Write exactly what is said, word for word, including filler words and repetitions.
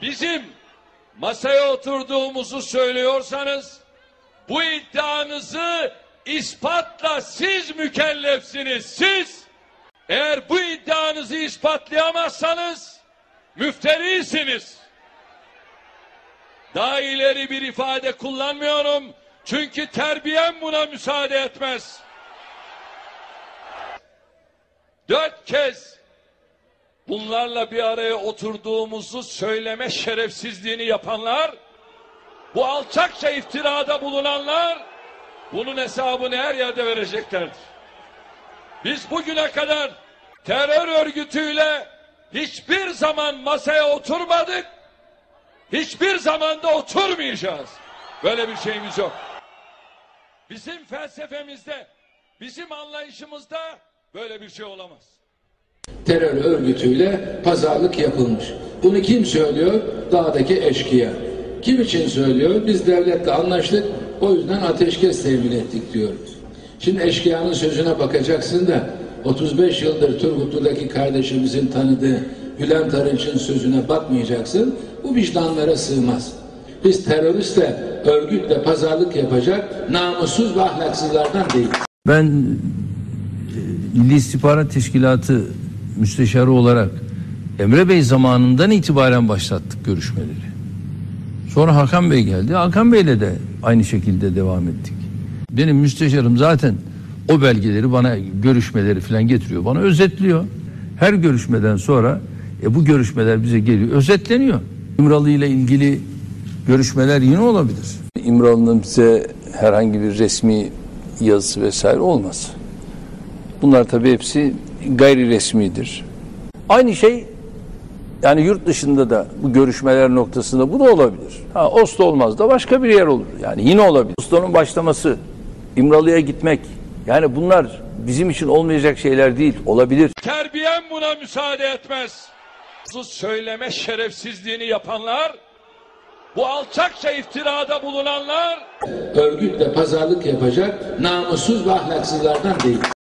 bizim masaya oturduğumuzu söylüyorsanız bu iddianızı ispatla siz mükellefsiniz. Siz eğer bu iddianızı ispatlayamazsanız müfterisiniz. Daha ileri bir ifade kullanmıyorum. Çünkü terbiyem buna müsaade etmez. Dört kez bunlarla bir araya oturduğumuzu söyleme şerefsizliğini yapanlar, bu alçakça iftirada bulunanlar, bunun hesabını her yerde vereceklerdir. Biz bugüne kadar terör örgütüyle hiçbir zaman masaya oturmadık, hiçbir zaman da oturmayacağız. Böyle bir şeyimiz yok. Bizim felsefemizde, bizim anlayışımızda böyle bir şey olamaz. Terör örgütüyle pazarlık yapılmış. Bunu kim söylüyor? Dağdaki eşkıya. Kim için söylüyor? Biz devletle anlaştık, o yüzden ateşkes temin ettik diyor. Şimdi eşkıyanın sözüne bakacaksın da otuz beş yıldır Turgutlu'daki kardeşimizin tanıdığı Bülent Arınç'ın sözüne bakmayacaksın. Bu vicdanlara sığmaz. Biz teröristle, örgütle pazarlık yapacak namussuz ve ahlaksızlardan değiliz. Ben Milli İstihbarat Teşkilatı müsteşarı olarak Emre Bey zamanından itibaren başlattık görüşmeleri. Sonra Hakan Bey geldi. Hakan Bey'le de aynı şekilde devam ettik. Benim müsteşarım zaten o belgeleri bana, görüşmeleri falan getiriyor. Bana özetliyor. Her görüşmeden sonra e, bu görüşmeler bize geliyor. Özetleniyor. İmralı ile ilgili görüşmeler yine olabilir. İmralı'nın bize herhangi bir resmi yazısı vesaire olmaz. Bunlar tabii hepsi gayri resmidir. Aynı şey yani yurt dışında da bu görüşmeler noktasında bu da olabilir. Ha, Oslo olmaz da başka bir yer olur. Yani yine olabilir. Oslo'nun başlaması, İmralı'ya gitmek, yani bunlar bizim için olmayacak şeyler değil, olabilir. Terbiyem buna müsaade etmez. Bu söyleme şerefsizliğini yapanlar, bu alçakça iftirada bulunanlar, örgütle pazarlık yapacak namussuz ve ahlaksızlardan değil.